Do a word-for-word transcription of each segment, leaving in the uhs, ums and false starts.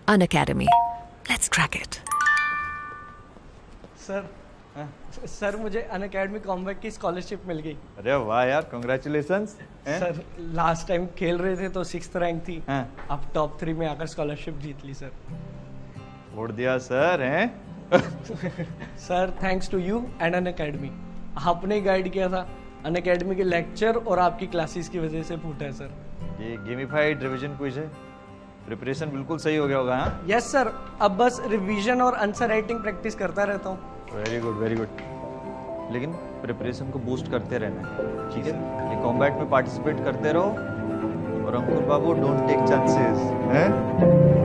Unacademy. Let's crack it. Sir sir मुझे Unacademy comeback की scholarship मिल गई। अरे वाह यार, कॉन्ग्रेचुलेशंस। सर लास्ट टाइम खेल रहे थे तो सिक्स्थ रैंक थी, हाँ। अब टॉप थ्री में आकर स्कॉलरशिप जीत ली सर। छोड़ दिया सर हैं? Sir thanks to you and Unacademy. आपने गाइड किया था, अनअकैडमी के लेक्चर और आपकी क्लासेस की वजह से फूटा है सर। ये गेमिफाइड रिवीजन क्विज है, प्रिपरेशन बिल्कुल सही हो गया होगा। हाँ, यस सर, अब बस रिवीजन और आंसर राइटिंग प्रैक्टिस करता रहता हूँ। Very good very good. लेकिन प्रिपरेशन को बूस्ट करते रहना है, ठीक है? ये कॉम्बैट में पार्टिसिपेट करते रहो और Ankur Babu don't take chances, हैं?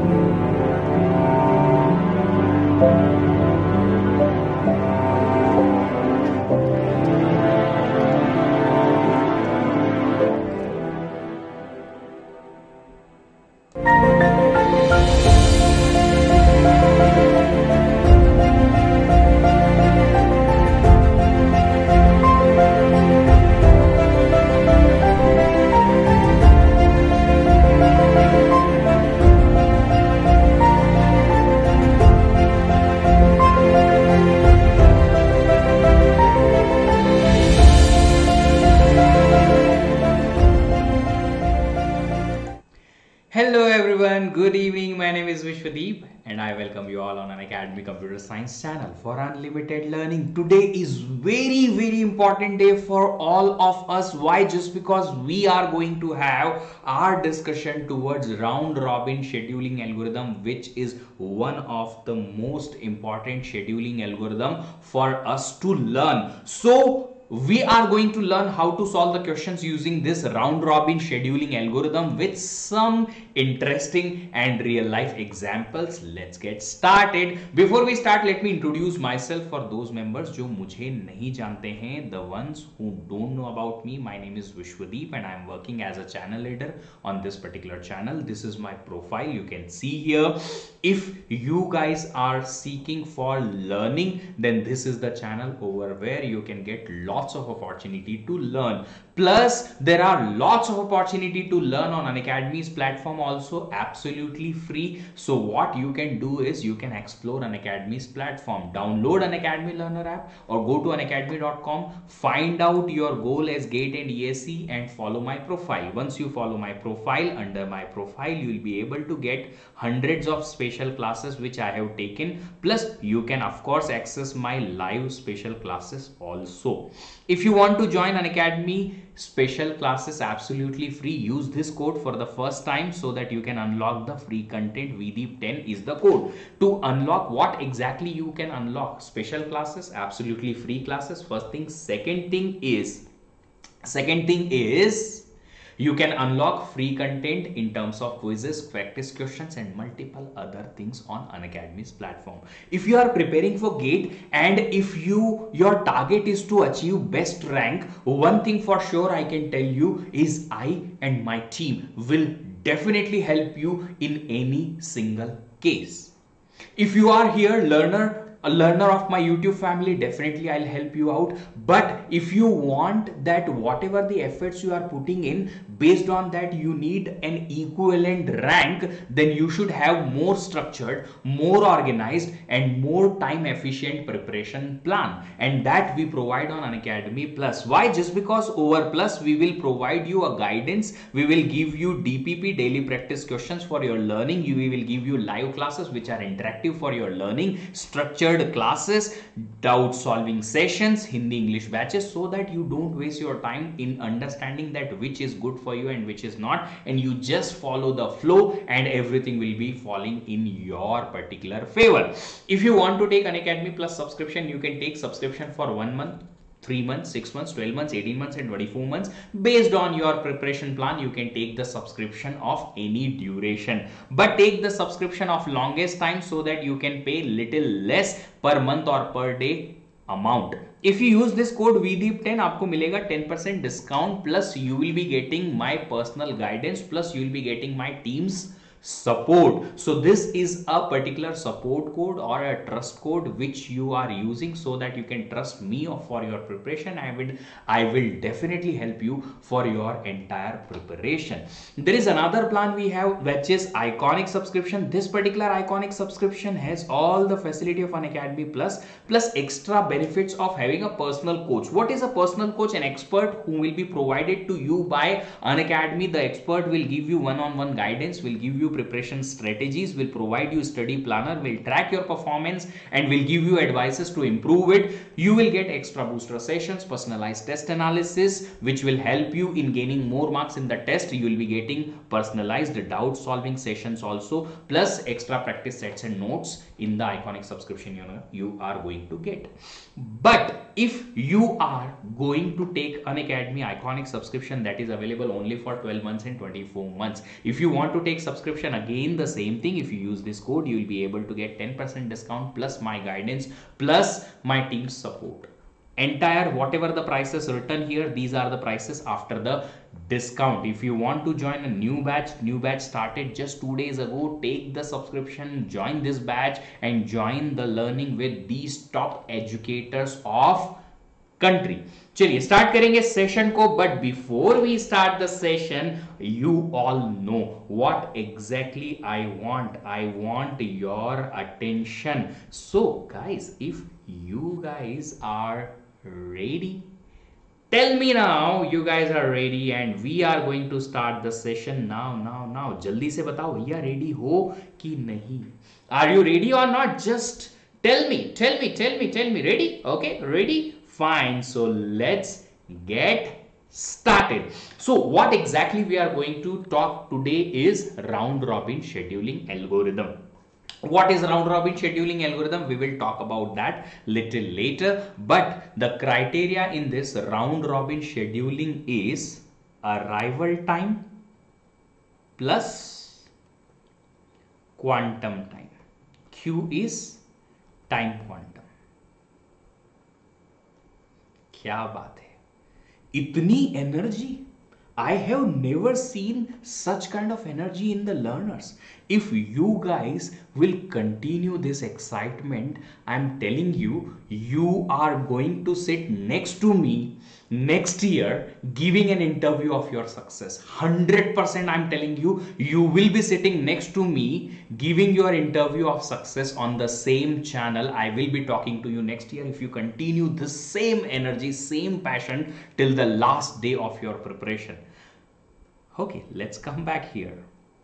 Hello everyone, good evening. My name is Vishwadeep and I welcome you all on Unacademy Computer Science channel for unlimited learning. Today is very very important day for all of us. Why? Just because we are going to have our discussion towards round robin scheduling algorithm, which is one of the most important scheduling algorithm for us to learn. So we are going to learn how to solve the questions using this round robin scheduling algorithm with some interesting and real life examples. Let's get started. Before we start, let me introduce myself for those members जो मुझे नहीं जानते हैं. The ones who don't know about me, my name is Vishwadeep and I am working as a channel leader on this particular channel. This is my profile, you can see here. If you guys are seeking for learning, then this is the channel over where you can get lots Lots of opportunity to learn. Plus there are lots of opportunity to learn on Unacademy's platform also, absolutely free. So what you can do is you can explore Unacademy's platform, download Unacademy Learner app or go to unacademy dot com, find out your goal as GATE and E S E and follow my profile. Once you follow my profile, under my profile you will be able to get hundreds of special classes which I have taken. Plus you can of course access my live special classes also. If you want to join Unacademy special classes absolutely free, use this code for the first time so that you can unlock the free content. V D ten is the code to unlock. What exactly you can unlock? Special classes, absolutely free classes, first thing. Second thing is second thing is you can unlock free content in terms of quizzes, practice questions and multiple other things on Unacademy's platform. If you are preparing for GATE and if you your target is to achieve best rank, one thing for sure I can tell you is I and my team will definitely help you in any single case. If you are here learner a learner of my YouTube family, definitely I'll help you out. But if you want that whatever the efforts you are putting in, based on that you need an equivalent rank, then you should have more structured, more organized and more time efficient preparation plan, and that we provide on Unacademy Plus. Why? Just because over Plus we will provide you a guidance, we will give you D P P, daily practice questions for your learning, we will give you live classes which are interactive for your learning, structured classes, doubt solving sessions, Hindi English batches, so that you don't waste your time in understanding that which is good for you and which is not, and you just follow the flow and everything will be falling in your particular favor. If you want to take Unacademy Plus subscription, you can take subscription for one month, three months, six months, twelve months, eighteen months and twenty-four months. Based on your preparation plan, you can take the subscription of any duration, but take the subscription of longest time so that you can pay little less per month or per day amount. If you use this code V D ten, आपको मिलेगा ten percent discount, plus you will be getting my personal guidance, plus you will be getting my team's support. So this is a particular support code or a trust code which you are using so that you can trust me for your preparation. I will I will definitely help you for your entire preparation. There is another plan we have, which is Iconic subscription. This particular Iconic subscription has all the facility of Unacademy Plus plus extra benefits of having a personal coach. What is a personal coach? An expert who will be provided to you by Unacademy. The expert will give you one-on-one guidance, will give you preparation strategies, will provide you study planner, will track your performance and will give you advices to improve it. You will get extra booster sessions, personalized test analysis which will help you in gaining more marks in the test. You will be getting personalized doubt solving sessions also, plus extra practice sets and notes in the Iconic subscription you know you are going to get. But if you are going to take Unacademy Iconic subscription, that is available only for twelve months and twenty-four months. If you want to take subscription, again the same thing. If you use this code, you will be able to get ten percent discount plus my guidance plus my team's support. Entire whatever the prices written here, these are the prices after the discount. If you want to join a new batch, new batch started just two days ago. Take the subscription, join this batch and join the learning with these top educators of country. चलिए start करेंगे session को, but before we start the session, you all know what exactly I want. I want your attention. So guys, if you guys are ready, tell me now you guys are ready and we are going to start the session now now now. जल्दी से बताओ भैया ready हो कि नहीं. Are you ready or not? Just tell me tell me tell me tell me. Ready? Okay, ready, fine. So let's get started. So what exactly we are going to talk today is round robin scheduling algorithm. What is round robin scheduling algorithm? We will talk about that little later, but the criteria in this round robin scheduling is arrival time plus quantum time. Q is time quantum. क्या बात है, इतनी energy. I have never seen such kind of energy in the learners. If you guys will continue this excitement, I'm telling you, you are going to sit next to me next year giving an interview of your success. one hundred percent I'm telling you, you will be sitting next to me giving your interview of success on the same channel. I will be talking to you next year if you continue the same energy, same passion till the last day of your preparation. Okay, let's come back here.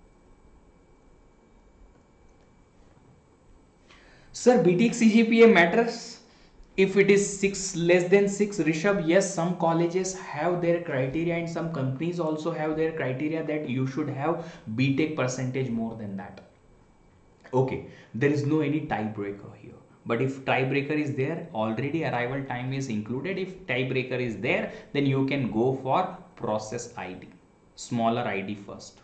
Sir, B Tech C G P A matters? If it is six, less than six, Rishabh, yes, some colleges have their criteria and some companies also have their criteria that you should have B Tech percentage more than that. Okay, there is no any tiebreaker here. But if tiebreaker is there, already arrival time is included. If tiebreaker is there, then you can go for process I D, smaller I D first.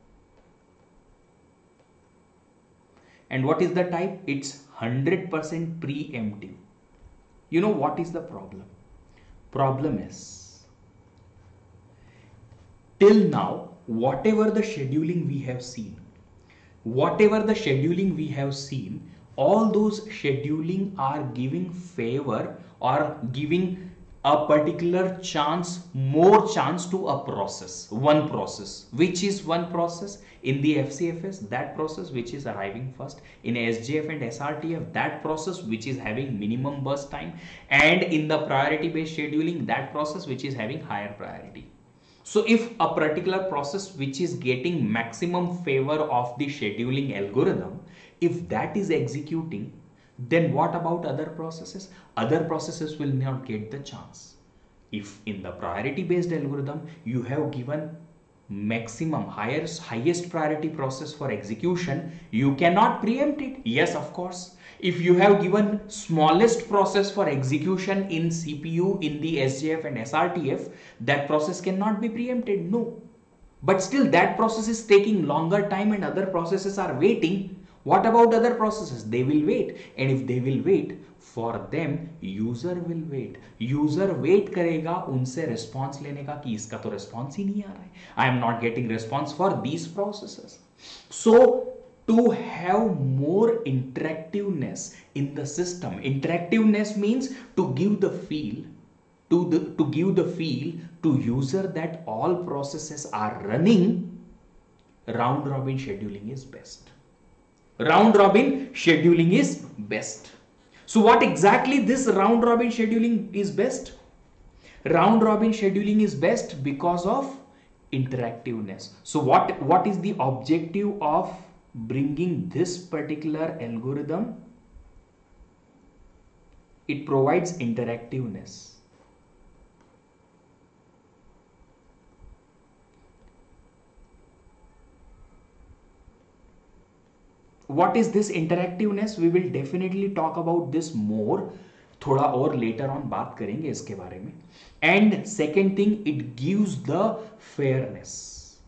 And what is the type? It's one hundred percent preemptive. You know what is the problem? Problem is, till now, whatever the scheduling we have seen, whatever the scheduling we have seen, all those scheduling are giving favor or giving a particular chance, more chance to a process, one process. Which is one process? In the F C F S, that process which is arriving first. In S J F and S R T F, that process which is having minimum burst time. And in the priority based scheduling, that process which is having higher priority. So if a particular process which is getting maximum favor of the scheduling algorithm, if that is executing, then what about other processes? Other processes will not get the chance. If in the priority based algorithm you have given maximum highest highest priority process for execution, you cannot preempt it. Yes, of course. If you have given smallest process for execution in C P U in the S J F and S R T F, that process cannot be preempted. No. But still that process is taking longer time and other processes are waiting. What about other processes? They will wait. And if they will wait, for them user will wait. User wait करेगा उनसे response लेने का कि इसका तो response ही नहीं आ रहा है. I am not getting response for these processes. So to have more interactiveness in the system, interactiveness means to give the feel to the to give the feel to user that all processes are running, round robin scheduling is best. Round robin scheduling is best. So what exactly this round robin scheduling is best? Round robin scheduling is best because of interactiveness. So what what is the objective of bringing this particular algorithm? It provides interactiveness. What is this interactiveness? We will definitely talk about this more. थोड़ा और later on बात करेंगे इसके बारे में. And second thing, it gives the fairness.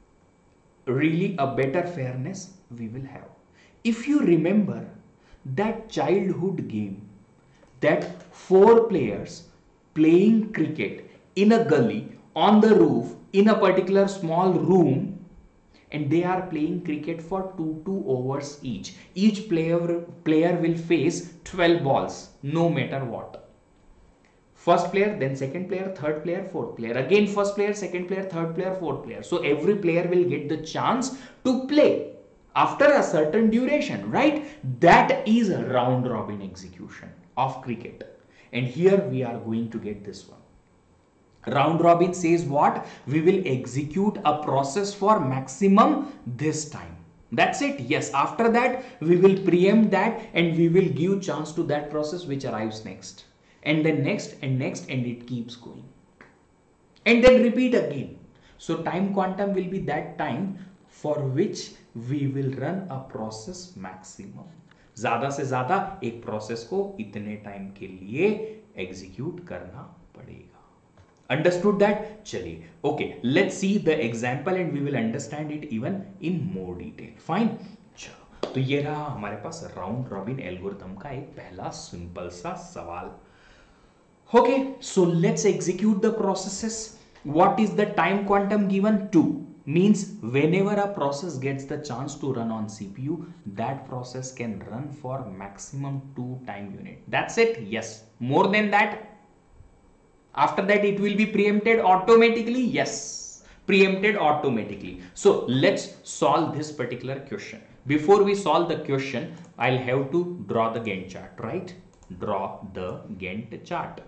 Really a better fairness we will have. If you remember that childhood game, that four players playing cricket in a gully, on the roof, in a particular small room, and they are playing cricket for two two overs each. Each player player will face twelve balls, no matter what. First player, then second player, third player, fourth player. Again first player, second player, third player, fourth player. So every player will get the chance to play after a certain duration, right? That is a round robin execution of cricket. And here we are going to get this one. Round robin says what? We will execute a process for maximum this time. That's it. Yes, after that we will preempt that and we will give chance to that process which arrives next. And then next and next, and it keeps going. And then repeat again. So time quantum will be that time for which we will run a process maximum. ज़्यादा से ज़्यादा एक process को इतने time के लिए execute करना पड़ेगा. Understood that? चलिए. Okay, let's see the example and we will understand it even in more detail. Fine. चलो, तो ये रहा हमारे पास round robin algorithm का एक पहला simple सा सवाल. Okay, so let's execute the processes. What is the time quantum given? two. Means whenever a process gets the chance to run on C P U, that process can run for maximum two time unit. That's it. Yes. More than that, after that it will be preempted automatically. Yes, preempted automatically. So let's solve this particular question. Before we solve the question, I'll have to draw the Gantt chart, right? Draw the Gantt chart.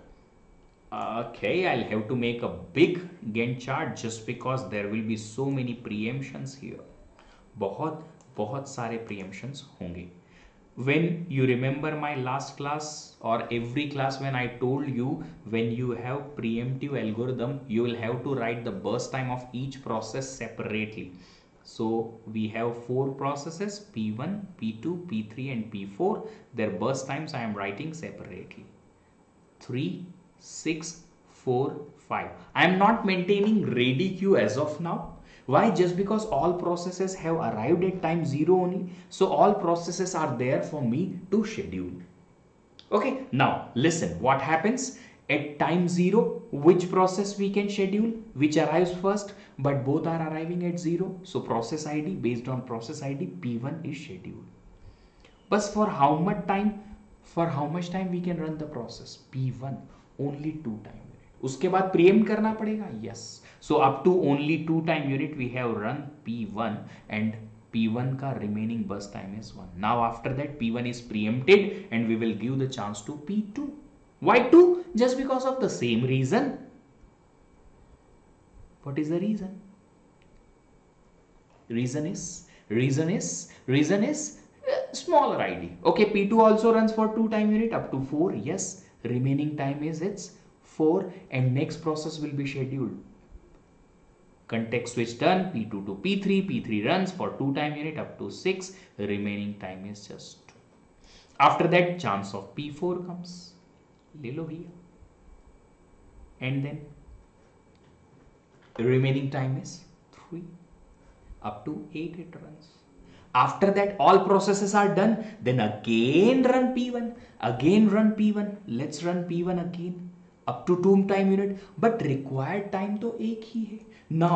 Okay, I'll have to make a big Gantt chart just because there will be so many preemptions here. बहुत बहुत सारे preemptions होंगे. When you remember my last class or every class when I told you, when you have preemptive algorithm, you will have to write the burst time of each process separately. So we have four processes, P one, P two, P three and P four. Their burst times I am writing separately. three, six, four, five. I am not maintaining ready queue as of now. Why? Just because all processes have arrived at time zero only. So all processes are there for me to schedule. Okay, now listen what happens at time zero. Which process we can schedule? Which arrives first? But both are arriving at zero. So process I D, based on process I D, P one is scheduled. But for how much time? For how much time we can run the process? P one. Only two time unit. उसके बाद preempt करना पड़ेगा. Yes. So up to only two time unit we have run P one and P one का remaining burst time is one. Now after that P one is preempted and we will give the chance to P two. Why two? Just because of the same reason. What is the reason? Reason is, reason is, reason is uh, smaller I D. Okay, P two also runs for two time unit up to four. Yes. Remaining time is its four and next process will be scheduled. Context switch done, P two to P three, P three runs for two time unit up to six, remaining time is just two. After that chance of P four comes, le lo bhaiya. And then the remaining time is three, up to eight it runs. After that all processes are done, then again run P one, again run P one, let's run P one again up to two time unit, but required time तो एक ही है. Now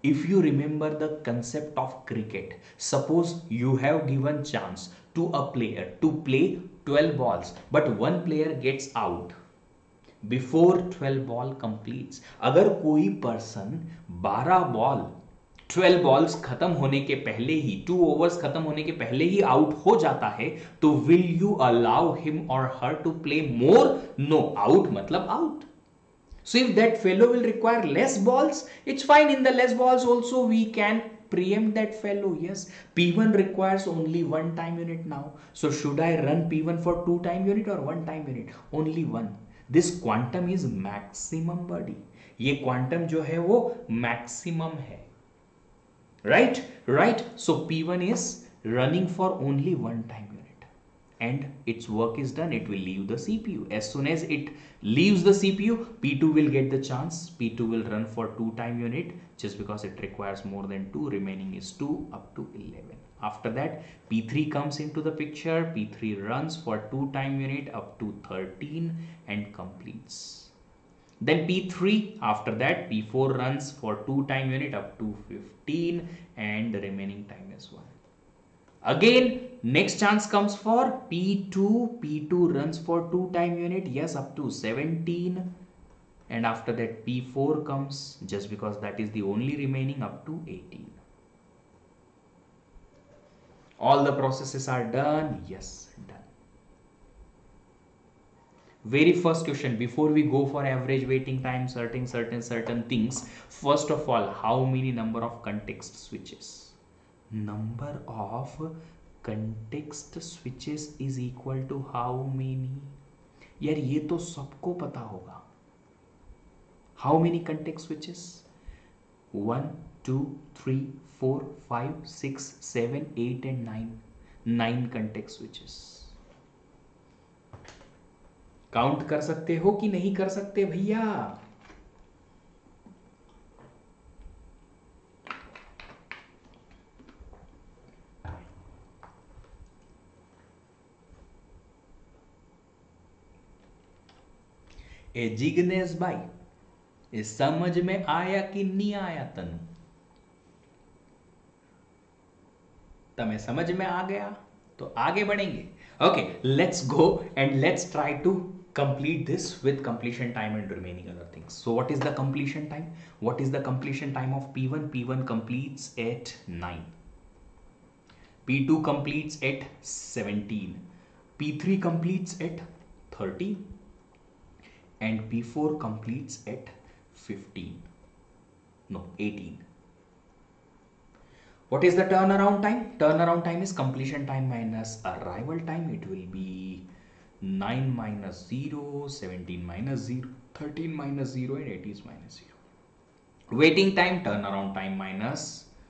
if you remember the concept of cricket, suppose you have given chance to a player to play twelve balls, but one player gets out before twelve ball completes. अगर कोई person बारह ball twelve balls खत्म होने के पहले ही, two overs खत्म होने के पहले ही आउट हो जाता है, तो will you allow him or her to play more? No, out मतलब out. So if that fellow will require less balls, it's fine. In the less balls also we can preempt that fellow. Yes, P one requires only one time unit now. So should I run P one for two time unit or one time unit? Only one. This quantum is maximum buddy. ये quantum जो है वो maximum है. Right? Right. So P one is running for only one time unit. And its work is done, it will leave the C P U. As soon as it leaves the C P U, P two will get the chance. P two will run for two time unit just because it requires more than two. Remaining is two up to eleven. After that, P three comes into the picture. P three runs for two time unit up to thirteen and completes. Then P three, after that, P four runs for two time unit up to fifteen and the remaining time is one. Again, next chance comes for P two. P two runs for two time unit, yes, up to seventeen. And after that P four comes, just because that is the only remaining, up to eighteen. All the processes are done. Yes, done. Very first question, before we go for average waiting time, certain, certain, certain things. First of all, how many number of context switches? Number of context switches is equal to how many? यार ये तो सबको पता होगा. How many context switches? One, two, three, four, five, six, seven, eight and nine. Nine context switches. Count कर सकते हो कि नहीं कर सकते भैया? ए जिग्नेश भाई, ये समझ में आया कि नहीं आया तनु? तमें समझ में आ गया तो आगे बढ़ेंगे. Okay, let's go and let's try to complete this with completion time and remaining other things. So what is the completion time? What is the completion time of P one? P one completes at nine. P two completes at seventeen. P three completes at thirty. And P four completes at fifteen. No, eighteen. What is the turnaround time? Turnaround time is completion time minus arrival time. It will be nine minus zero, seventeen minus zero, thirteen minus zero and eighteen minus zero. Waiting time, turnaround time minus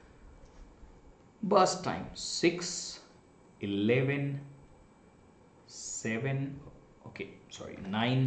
burst time, six, eleven, seven, okay, sorry, nine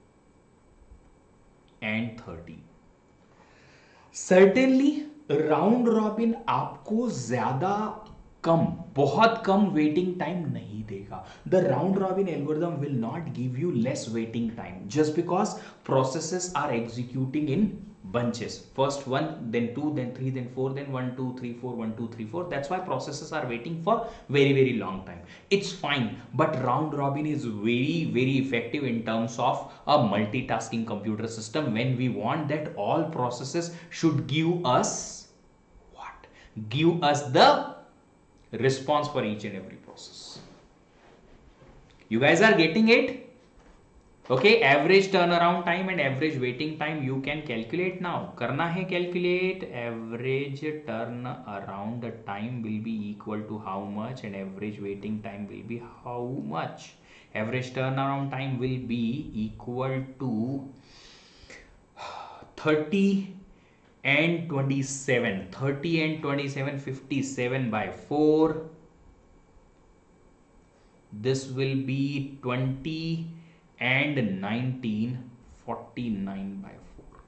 and thirty. Certainly round robin आपको ज्यादा कम, बहुत कम waiting time नहीं देगा. The round robin algorithm will not give you less waiting time just because processes are executing in bunches. First one, then two, then three, then four, then one, two, three, four, one, two, three, four. That's why processes are waiting for very, very long time. It's fine, but round robin is very, very effective in terms of a multitasking computer system when we want that all processes should give us what? Give us the response for each and every process. You guys are getting it? Okay, average turnaround time and average waiting time you can calculate now. करना है calculate. Average turnaround time will be equal to how much and average waiting time will be how much. Average turnaround time will be equal to thirty and twenty-seven. thirty and twenty-seven, fifty-seven by four. This will be twenty and nineteen, forty-nine by four.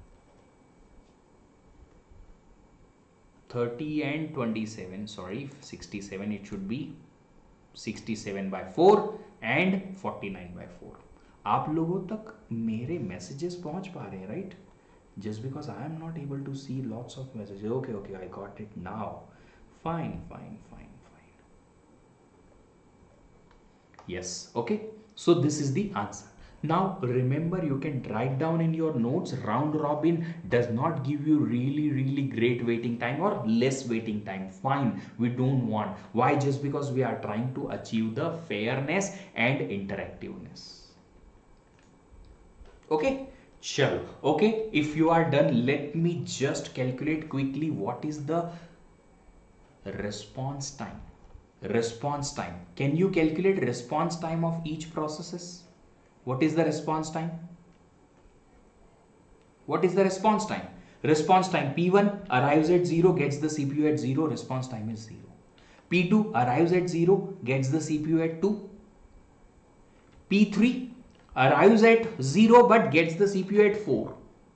thirty and twenty-seven, sorry, sixty-seven, it should be sixty-seven by four and forty-nine by four. आप लोगों तक मेरे messages पहुंच पा रहे हैं, right? Just because I am not able to see lots of messages. Okay, okay, I got it now. Fine, fine, fine, fine. Yes, okay. So this is the answer. Now remember, you can write down in your notes, round robin does not give you really really great waiting time or less waiting time. Fine, we don't want. Why? Just because we are trying to achieve the fairness and interactiveness. Okay, chalo. Okay, if you are done, let me just calculate quickly what is the response time. Response time. Can you calculate response time of each processes? What is the response time? What is the response time? Response time P one arrives at zero, gets the C P U at zero, response time is zero. P two arrives at zero, gets the C P U at two. P three arrives at zero but gets the C P U at four.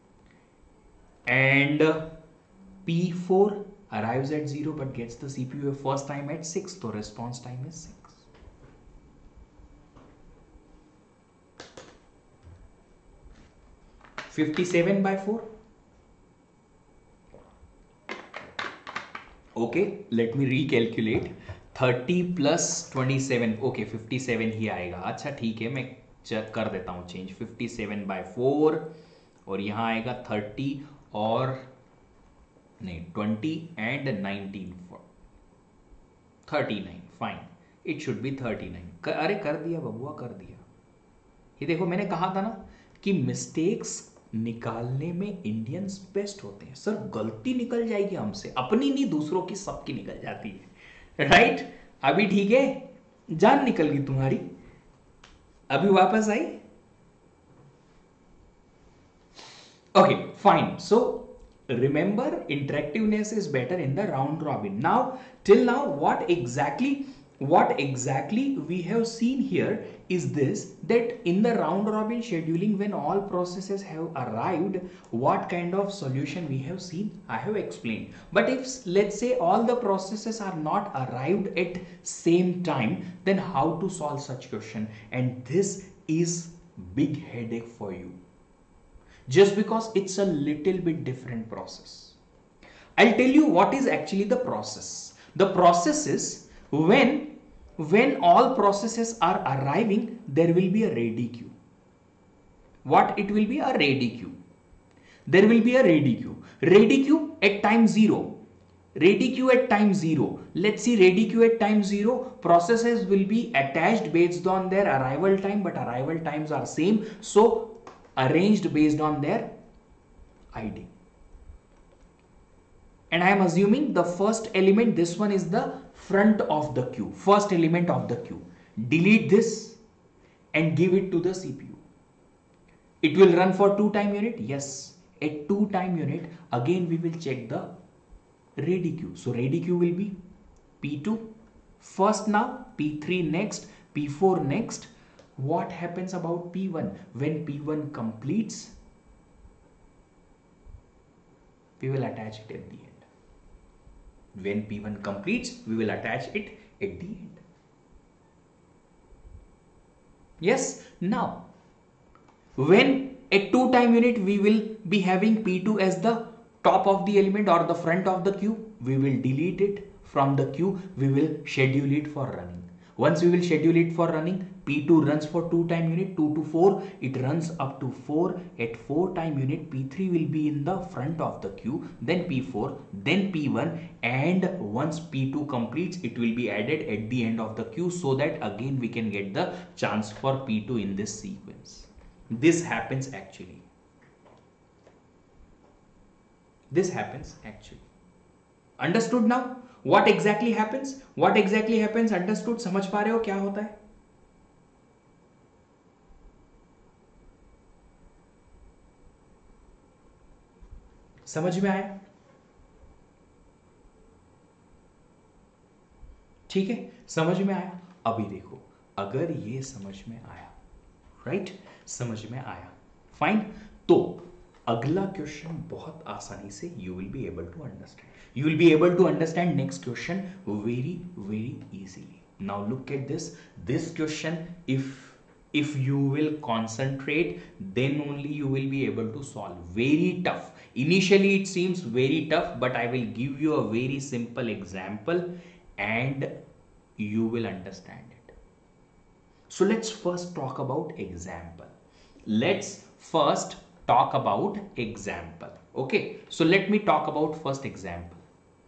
And uh, P four arrives at zero but gets the C P U first time at six, so response time is six. fifty-seven by four. Okay, let me recalculate. thirty plus twenty-seven. Okay, fifty-seven ही आएगा. अच्छा ठीक है, मैं check कर देता हूँ change. fifty-seven by four और यहाँ आएगा thirty और नहीं twenty and nineteen for thirty-nine. Fine, it should be thirty-nine. अरे कर दिया बबुआ, कर दिया. ये देखो, मैंने कहा था ना कि मिस्टेक्स निकालने में इंडियंस बेस्ट होते हैं. सर गलती निकल जाएगी हमसे, अपनी नहीं दूसरों की सबकी निकल जाती है. Right right? अभी ठीक है, जान निकल गई तुम्हारी, अभी वापस आई. Okay fine. So remember, interactiveness is better in the round robin. Now till now what exactly what exactly we have seen here is this, that in the round robin scheduling, when all processes have arrived, what kind of solution we have seen, I have explained. But if let's say all the processes are not arrived at same time, then how to solve such question? And this is big headache for you, just because it's a little bit different process. I'll tell you what is actually the process. The process is when when all processes are arriving, there will be a ready queue. What it will be? A ready queue. There will be a ready queue. Ready queue at time zero. Ready queue at time zero. Let's see, ready queue at time zero. Processes will be attached based on their arrival time, but arrival times are same. So arranged based on their I D. And I am assuming the first element, this one is the front of the queue, first element of the queue. Delete this and give it to the C P U. It will run for two time unit. Yes, at two time unit, again we will check the ready queue. So ready queue will be P two first now, P three next, P four next. What happens about P one? When P one completes, we will attach it at the end. When P one completes, we will attach it at the end. Yes, now when at two time unit we will be having P two as the top of the element or the front of the queue, we will delete it from the queue. We will schedule it for running. Once we will schedule it for running, P two runs for two time unit, two to four, it runs up to four. At four time unit, P three will be in the front of the queue, then P four, then P one, and once P two completes, it will be added at the end of the queue, so that again we can get the chance for P two in this sequence. This happens actually. This happens actually. Understood now? What exactly happens? What exactly happens? Understood? समझ पा रहे हो क्या होता है? समझ में आया? ठीक है, समझ में आया? अभी देखो, अगर ये समझ में आया, राइट, समझ में आया, फाइन, तो अगला क्वेश्चन बहुत आसानी से you will be able to understand. You will be able to understand next question very very easily. Now look at this. This question, if If you will concentrate, then only you will be able to solve. Very tough. Initially it seems very tough, but I will give you a very simple example and you will understand it. So let's first talk about example. Let's first talk about example. Okay, so let me talk about first example.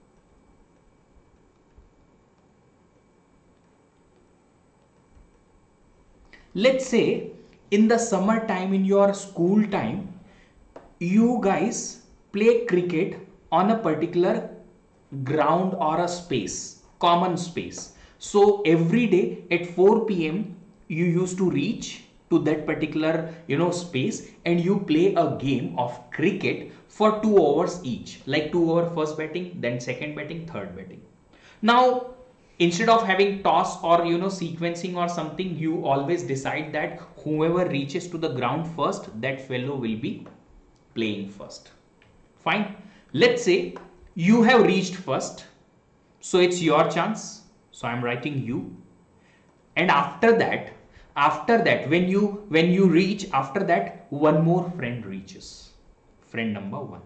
Let's say in the summer time, in your school time, you guys play cricket on a particular ground or a space, common space. So every day at four p m you used to reach to that particular, you know, space, and you play a game of cricket for two hours each, like two hour first batting, then second batting, third batting. Now instead of having toss or, you know, sequencing or something, you always decide that whoever reaches to the ground first, that fellow will be playing first. Fine. Let's say you have reached first, so it's your chance. So I'm writing you. And after that, after that, when you when you reach, after that, one more friend reaches. Friend number one.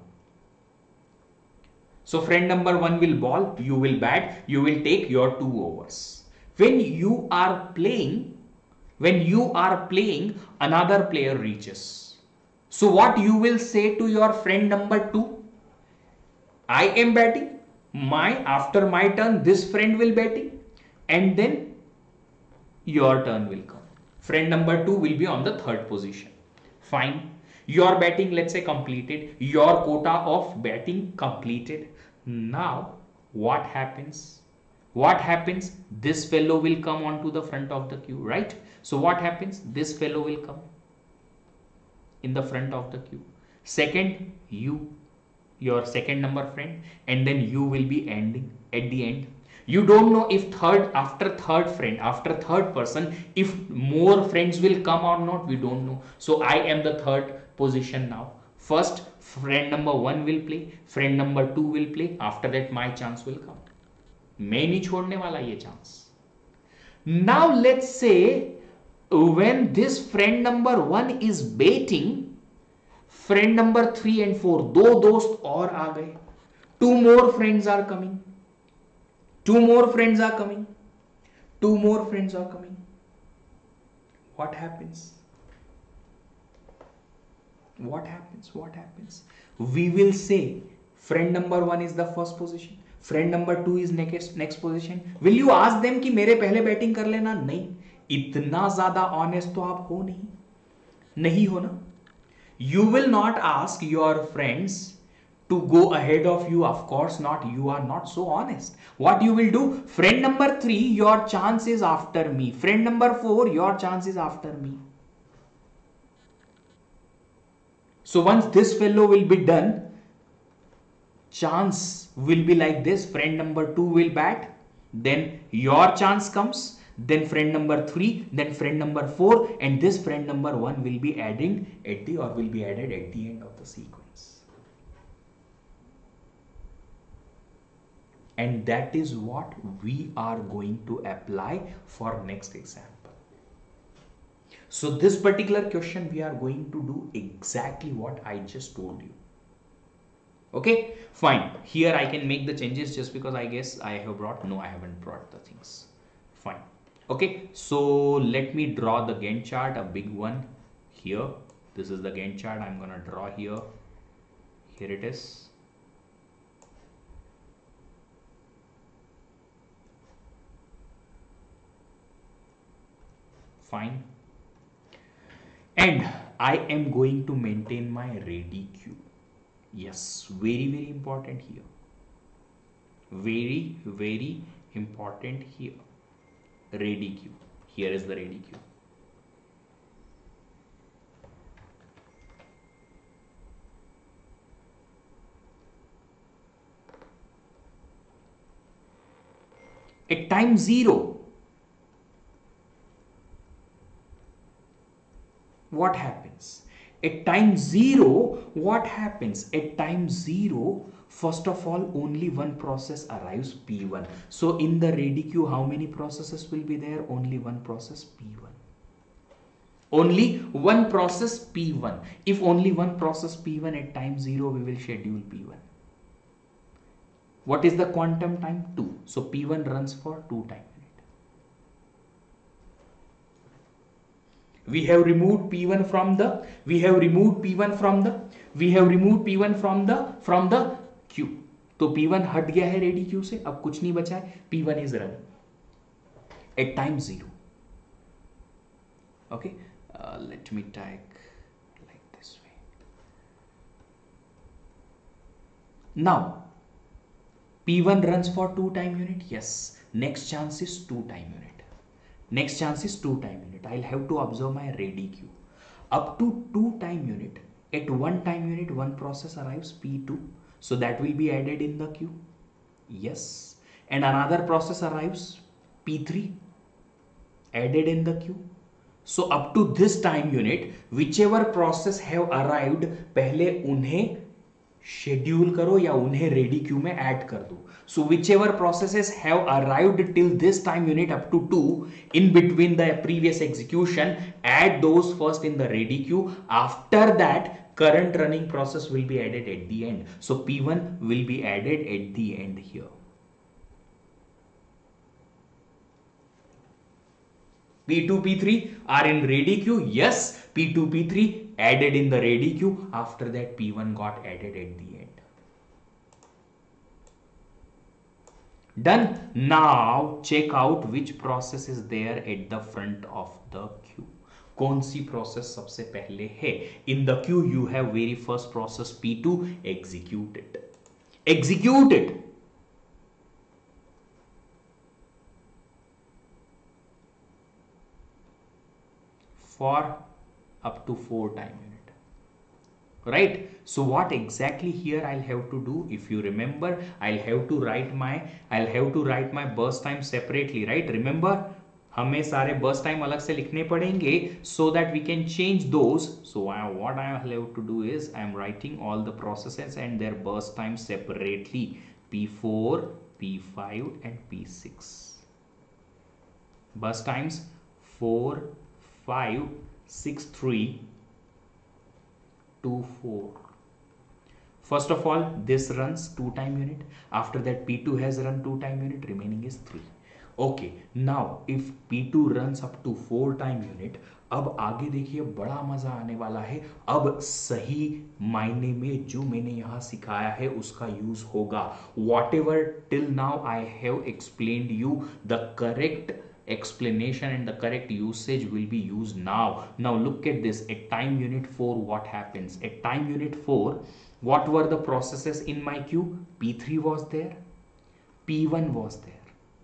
So friend number one will ball, you will bat, you will take your two overs. When you are playing, when you are playing, another player reaches. So what you will say to your friend number two? I am batting, my after my turn, this friend will batting, and then your turn will come. Friend number two will be on the third position. Fine. Your batting, let's say, completed. Your quota of batting completed. Now, what happens? What happens? This fellow will come onto the front of the queue, right? So what happens? This fellow will come in the front of the queue. Second, you, your second number friend, and then you will be ending at the end. You don't know if third, after third friend, after third person, if more friends will come or not, we don't know. So I am the third position now. First, friend number one will play, friend number two will play, after that my chance will come. मैं नहीं छोड़ने वाला ये chance. Now let's say when this friend number one is baiting, friend number three and four, दो दोस्त और आ गए. Two more friends are coming. Two more friends are coming. Two more friends are coming. What happens? What happens? What happens? We will say friend number one is the first position. Friend number two is next next position. Will you ask them कि मेरे पहले batting कर लेना? नहीं. इतना ज्यादा honest तो आप हो नहीं. नहीं हो ना? You will not ask your friends to go ahead of you. Of course not. You are not so honest. What you will do? Friend number three, your chance is after me. Friend number four, your chance is after me. So once this fellow will be done, chance will be like this. Friend number two will bat, then your chance comes, then friend number three, then friend number four, and this friend number one will be adding at the or will be added at the end of the sequence. And that is what we are going to apply for next example. So this particular question we are going to do exactly what I just told you. Okay, fine. Here I can make the changes just because I guess I have brought, no, I haven't brought the things. Fine. Okay, so let me draw the Gantt chart, a big one here. This is the Gantt chart I'm going to draw here. Here it is. Fine. And I am going to maintain my ready queue. Yes, very, very important here. Very, very important here. Ready queue. Here is the ready queue. At time zero, what happens? At time zero, what happens? At time zero, first of all, only one process arrives, P one. So in the ready queue, how many processes will be there? Only one process, P one. Only one process P one. If only one process P one at time zero, we will schedule P one. What is the quantum time? two. So P one runs for two time unit. We have removed P one from the, we have removed P one from the, we have removed P one from the, from the queue. तो P one हट गया है ready queue से, अब कुछ नहीं बचा है. P one is run at time zero. Okay, uh, let me take like this way. Now P one runs for two time unit. Yes, next chance is two time unit. Next chance is two time unit. I'll have to observe my ready queue. Up to two time unit, at one time unit, one process arrives P two. So that will be added in the queue. Yes. And another process arrives P three, added in the queue. So up to this time unit, whichever process have arrived, पहले उन्हें schedule करो या उन्हें ready queue में add कर दो. So whichever processes have arrived till this time unit up to two, in between the previous execution, add those first in the ready queue. After that, current running process will be added at the end. So P one will be added at the end here. P two, P three are in ready queue. Yes, P two, P three added in the ready queue. After that, P one got added at the end. Done. Now check out which process is there at the front of the queue. कौन सी process सबसे पहले है? In the queue you have very first process P two. Execute it. Execute it. For up to four time unit. Right? So what exactly here I'll have to do? If you remember, I'll have to write my I'll have to write my burst time separately. Right? Remember? हमें सारे burst time अलग से लिखने पड़ेंगे so that we can change those. So I, what I have to do is I am writing all the processes and their burst time separately. P four, P five and P six. Burst times four, five, six, three, two, four. First of all, this runs two time unit. After that, P two has run two time unit. Remaining is three. Okay, now if P two runs up to four time unit, अब आगे देखिए बड़ा मजा आने वाला है. अब सही मायने में जो मैंने यहां सिखाया है उसका यूज होगा. Whatever till now I have explained you, the correct explanation and the correct usage will be used now. Now look at this. At time unit four, what happens? At time unit four, what were the processes in my queue? P three was there, P one was there.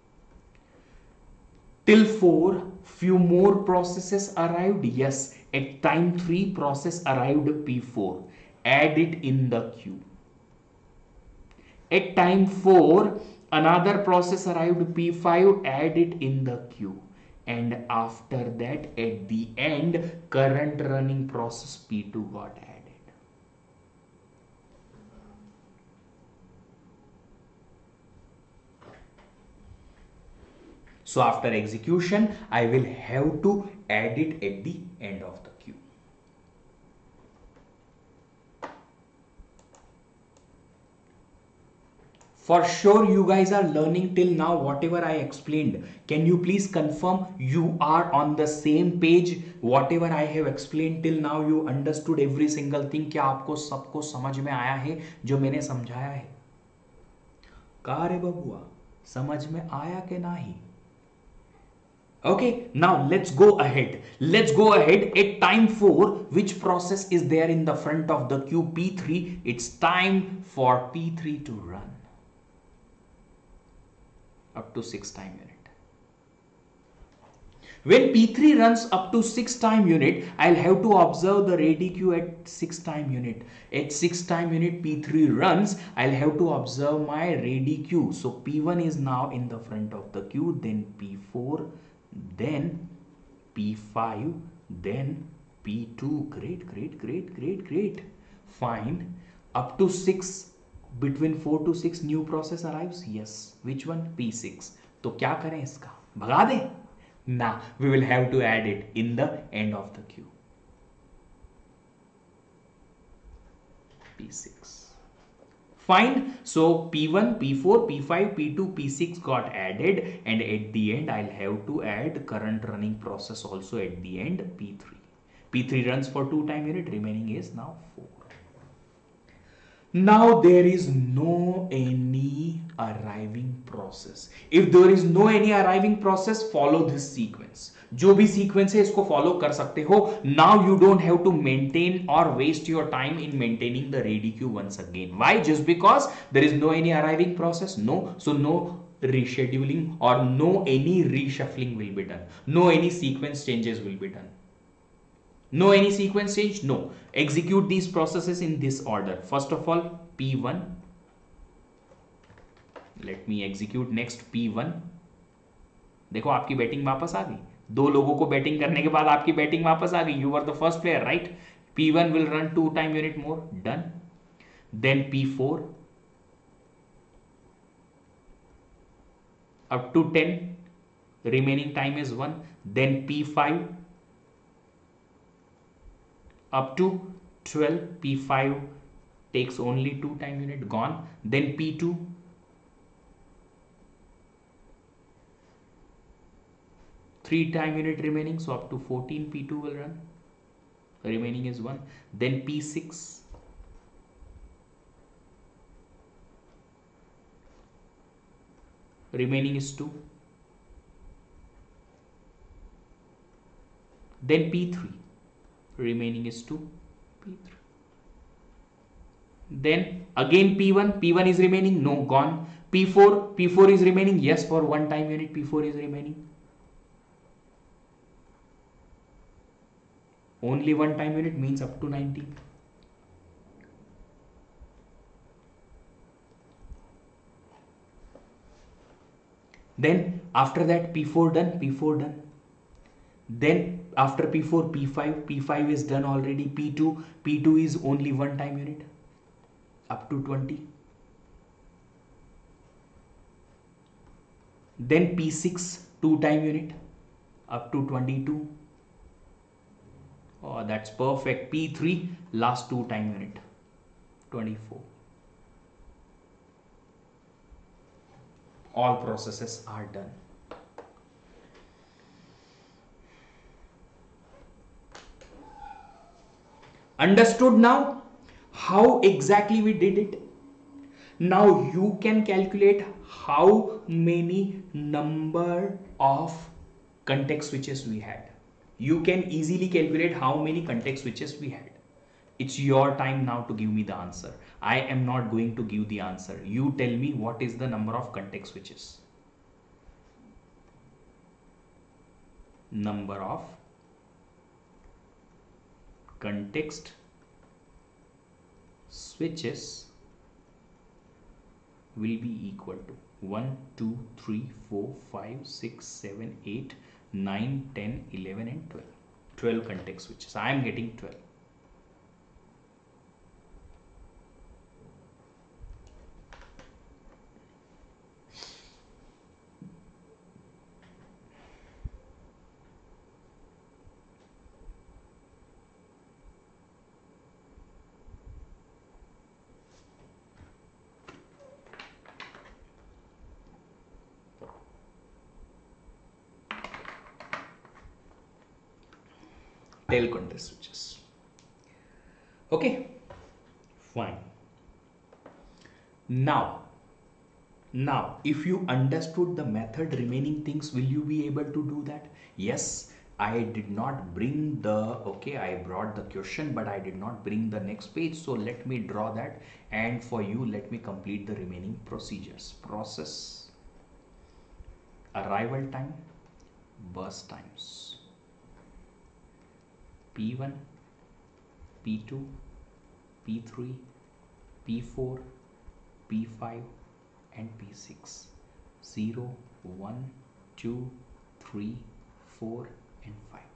Till four, few more processes arrived. Yes, at time three, process arrived P four. Add it in the queue. At time four, another process arrived P five. Add it in the queue. And after that, at the end, current running process P two got added. So after execution, I will have to add it at the end of the queue. For sure, you guys are learning till now whatever I explained. Can you please confirm you are on the same page? Whatever I have explained till now, you understood every single thing. क्या आपको सबको समझ में आया है जो मैंने समझाया है? कहा रे बबुआ, समझ में आया कि नहीं? Okay, now let's go ahead. Let's go ahead. At time four, which process is there in the front of the queue? P three. It's time for P three to run up to six time unit. When P three runs up to six time unit, I'll have to observe the ready queue at six time unit. At six time unit, P three runs. I'll have to observe my ready queue. So P one is now in the front of the queue. Then P four. Then P five, then P two. Great, great, great, great, great. Fine. Up to six, between four to six, new process arrives. Yes. Which one? P six. तो क्या करें इसका? भगा दें? Now we will have to add it in the end of the queue. P six. Fine. So P one, P four, P five, P two, P six got added, and at the end I'll have to add current running process also at the end, P three. P three runs for two time unit, remaining is now four. Now there is no any arriving process. If there is no any arriving process, follow this sequence. जो भी sequence है इसको follow कर सकते हो. Now you don't have to maintain or waste your time in maintaining the ready queue once again. Why? Just because there is no any arriving process. No, so no rescheduling or no any reshuffling will be done. No any sequence changes will be done. No any sequence change? No. Execute these processes in this order. First of all, P one. Let me execute next P one. देखो आपकी batting वापस आ गई. दो लोगों को batting करने के बाद आपकी बैटिंग वापस आ गई. You were the first player, right? P one will run two time unit more. Done. Then P four. Up to ten. Remaining time is one. Then P five. Up to twelve. P five takes only two time unit, gone. Then P two. three time unit remaining, so up to fourteen P two will run. Remaining is one. Then P six. Remaining is two. Then P three. Remaining is two. P three. Then again P one. P one is remaining. No, gone. P four. P four is remaining. Yes, for one time unit P four is remaining. Only one time unit means up to ninety. Then after that P four done. P four done. Then after P four, P five. P five is done already. P two. P two is only one time unit. Up to twenty. Then P six. two time unit. Up to twenty-two. Oh, that's perfect. P three. Last two time unit. twenty-four. All processes are done. Understood now how exactly we did it? Now you can calculate how many number of context switches we had. You can easily calculate how many context switches we had. It's your time now to give me the answer. I am not going to give the answer. You tell me what is the number of context switches. Number of context switches will be equal to one, two, three, four, five, six, seven, eight, nine, ten, eleven and twelve. twelve context switches. I am getting twelve. Tail context switches. Okay, fine. Now, now if you understood the method, remaining things, will you be able to do that? Yes, I did not bring the, okay, I brought the question, but I did not bring the next page. So let me draw that, and for you, let me complete the remaining procedures. Process, arrival time, burst times. P one, P two, P three, P four, P five and P six. zero, one, two, three, four and five.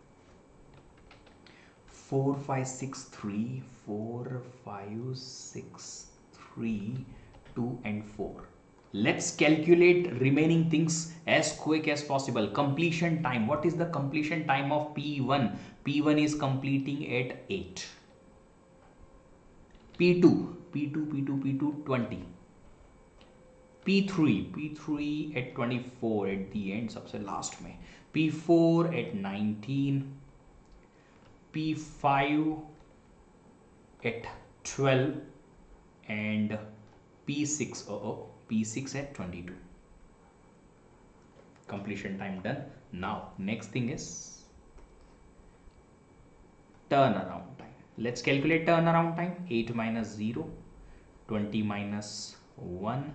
four, five, six, three, four, five, six, three, two and four. Let's calculate remaining things as quick as possible. Completion time. What is the completion time of P one? P one is completing at eight. P two, P two, P two, P two, twenty. P three, P three at twenty-four at the end, सबसे last में. P four at nineteen. P five at twelve and P six, oh, oh, P six at twenty-two. Completion time done. Now next thing is turnaround time. Let's calculate turnaround time. eight minus zero, twenty minus one,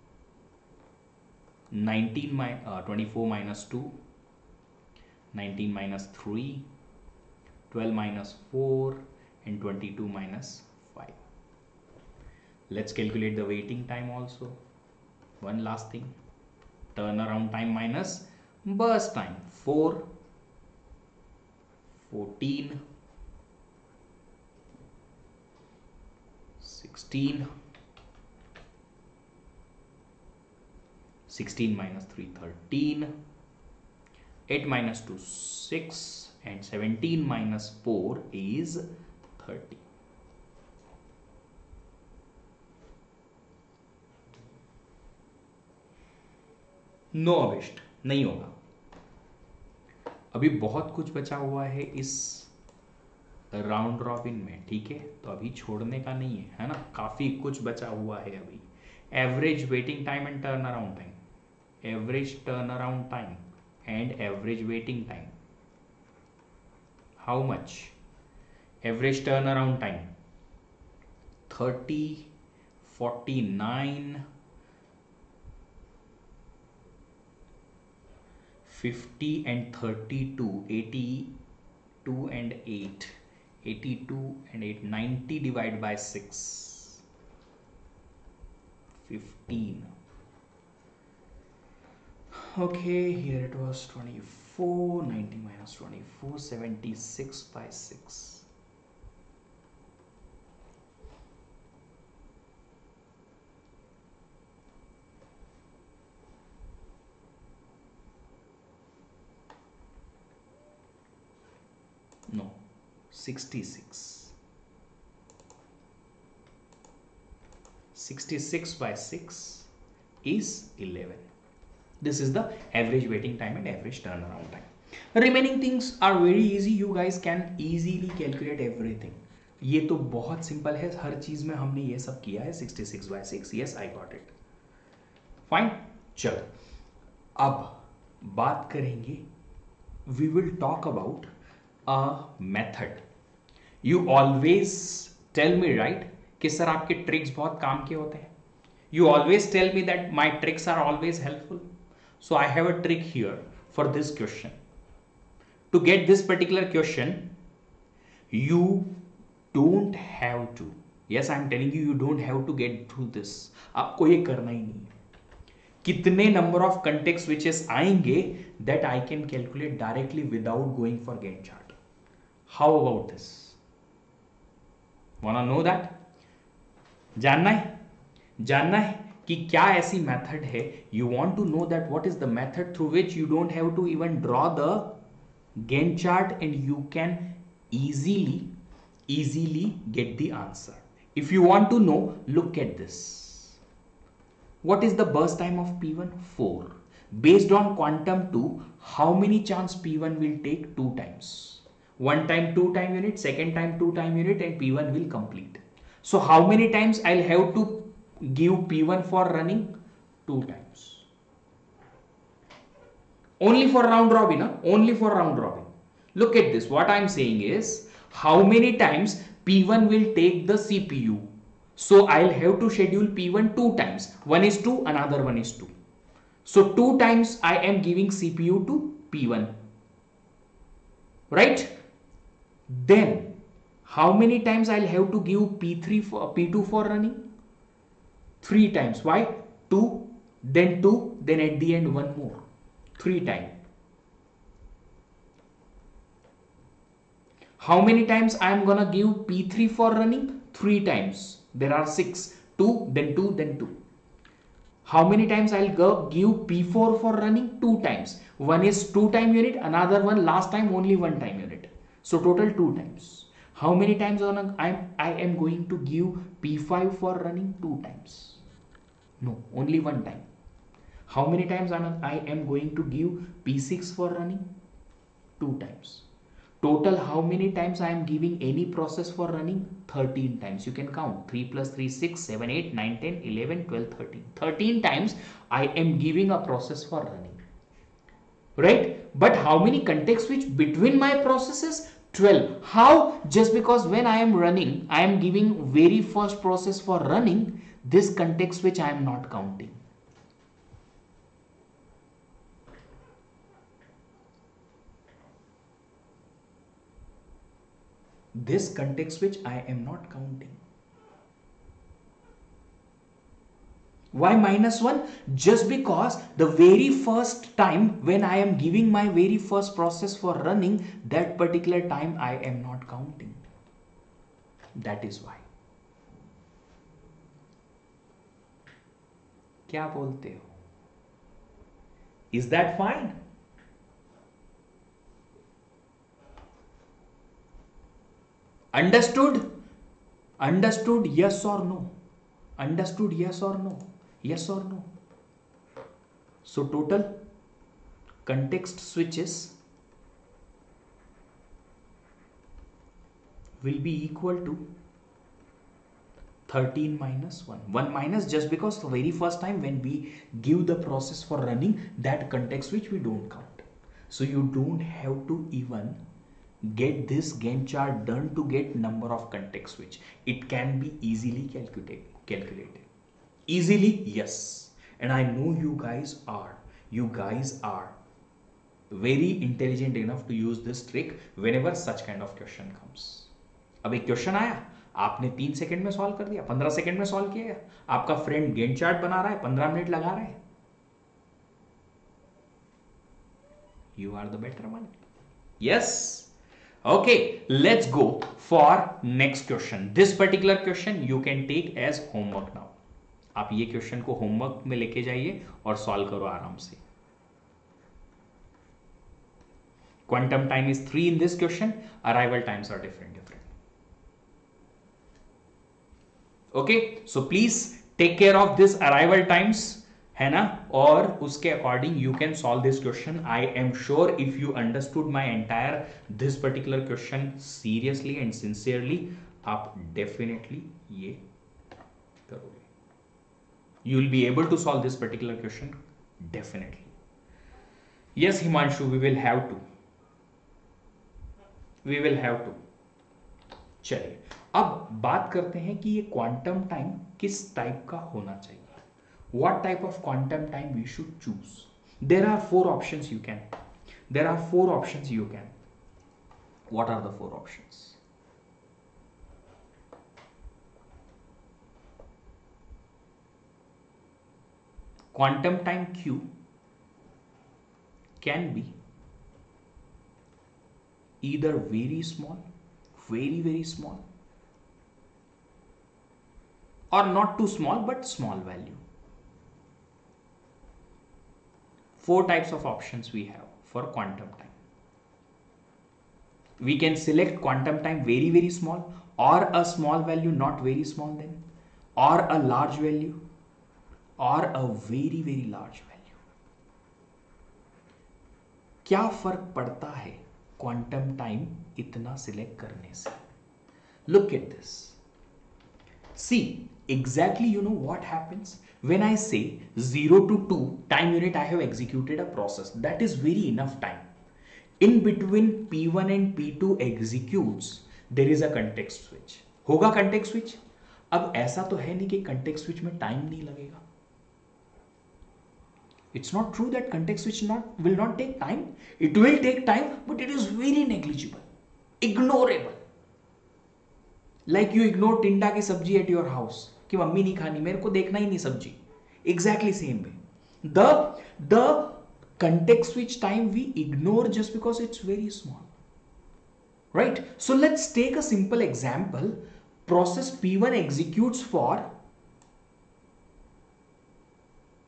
nineteen minus uh, twenty-four minus two, nineteen minus three, twelve minus four, and twenty-two minus five. Let's calculate the waiting time also. One last thing, turnaround time minus burst time. Four, fourteen, sixteen, sixteen minus three, thirteen, eight minus two, six, and seventeen minus four is thirty. No अवेस्ट नहीं होगा. अभी बहुत कुछ बचा हुआ है इस राउंड रॉबिन में, ठीक है, तो अभी छोड़ने का नहीं है, है ना, काफी कुछ बचा हुआ है अभी. Average waiting time and turn around time, average turn around time and average waiting time. How much? Average turn around time thirty, forty nine, fifty and thirty-two, eighty-two and eight, eighty-two and eight, ninety divided by six, fifteen. Okay, here it was twenty-four, ninety minus twenty-four, seventy-six by six. No, sixty-six. sixty-six by six is eleven. This is the average waiting time and average turnaround time. Remaining things are very easy. You guys can easily calculate everything. ये तो बहुत simple है, हर चीज में हमने ये सब किया है. sixty-six by six. Yes, I got it. Fine. चलो, अब बात करेंगे. We will talk about a method. You always tell me, right, कि सर आपके ट्रिक्स बहुत काम के होते हैं. You always tell me that my tricks are always helpful. So I have a trick here for this question. To get this particular question, you don't have to. Yes, I am telling you, you don't have to get through this. आपको ये करना ही नहीं है. कितने number of context switches आएंगे that I can calculate directly without going for Gantt chart. How about this? Wanna know that? जानना है, जानना है कि क्या ऐसी मेथड है. You want to know that what is the method through which you don't have to even draw the Gantt chart and you can easily, easily get the answer. If you want to know, look at this. What is the burst time of P one? four. Based on quantum two, how many chance P one will take? two times. One time two time unit, second time two time unit, and P one will complete. So how many times I'll have to give P one for running? Two times. Only for round robin, huh? Only for round robin. Look at this. What I'm saying is, how many times P one will take the C P U? So I'll have to schedule P one two times. One is two, another one is two. So two times I am giving C P U to P one. Right? Then how many times I'll have to give P three for P two for running? Three times. Why? Two, then two, then at the end one more. Three times. How many times I am gonna give P three for running? Three times. There are six. Two, then two, then two. How many times I'll go give P four for running? Two times. One is two time unit, another one last time only one time unit. So total two times. How many times on a, I'm, I am going to give P five for running? Two times. No, only one time. How many times on a, I am going to give P six for running? Two times. Total how many times I am giving any process for running? thirteen times. You can count. three plus three, six, seven, eight, nine, ten, eleven, twelve, thirteen. thirteen times I am giving a process for running. Right? But how many context switch between my processes? twelve. How? Just because when I am running, I am giving very first process for running, this context switch I am not counting. This context switch I am not counting. Why minus one? Just because the very first time when I am giving my very first process for running, that particular time I am not counting. That is why. क्या बोलते हो? Is that fine? Understood? Understood? Yes or no? Understood? Yes or no? Yes or no? So total context switches will be equal to thirteen minus one. one minus just because the very first time when we give the process for running, that context switch we don't count. So you don't have to even get this Gantt chart done to get number of context switch. It can be easily calculated. calculated. Easily, yes. And I know you guys are. You guys are very intelligent enough to use this trick whenever such kind of question comes. अब एक question आया, आपने तीन second में solve कर दिया, पंद्रह second में सॉल्व किया, आपका फ्रेंड गेंट चार्ट बना रहा है, पंद्रह मिनट लगा रहा है. You are the better one. Yes. Okay, let's go for next question. This particular question you can take as homework now. आप ये क्वेश्चन को होमवर्क में लेके जाइए और सॉल्व करो आराम से. Quantum time is three in this question. Arrival times are different. different. Okay, so please take care of this arrival times, है ना, और उसके according you can solve this question. I am sure if you understood my entire this particular question seriously and sincerely, आप definitely ये करोगे. You will be able to solve this particular question definitely. Yes, Himanshu, we will have to. We will have to. चलिए अब बात करते हैं कि ये क्वांटम टाइम किस टाइप का होना चाहिए. What type of quantum time we should choose? There are four options you can. There are four options you can. What are the four options? Quantum time Q can be either very small, very very small, or not too small but small value. Four types of options we have for quantum time. We can select quantum time very very small, or a small value not very small then, or a large value, or a very very large value. क्या फर्क पड़ता है quantum time इतना select करने से? Look at this. See, exactly you know what happens when I say zero to two time unit I have executed a process. That is very enough time. In between P one and P two executes, there is a context switch. होगा context switch? अब ऐसा तो है नहीं कि context switch में time नहीं लगेगा. It's not true that context switch not will not take time. It will take time, but it is very negligible, ignorable. Like you ignore टिंडा की सब्जी at your house कि मम्मी नहीं खानी, मेरे को देखना ही नहीं सब्जी. Exactly same way. The the context switch time we ignore just because it's very small. Right? So let's take a simple example. Process P one executes for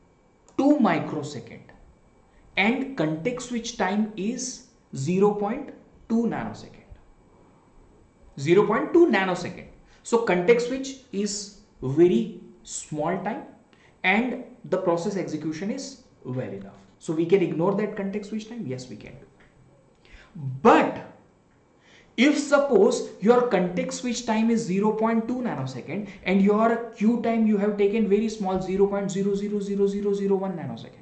two microsecond and context switch time is zero point two nanosecond. zero point two nanosecond. So context switch is very small time and the process execution is well enough. So we can ignore that context switch time. Yes, we can do. But if suppose your context switch time is zero point two nanosecond and your Q time you have taken very small zero point zero zero zero zero zero one nanosecond.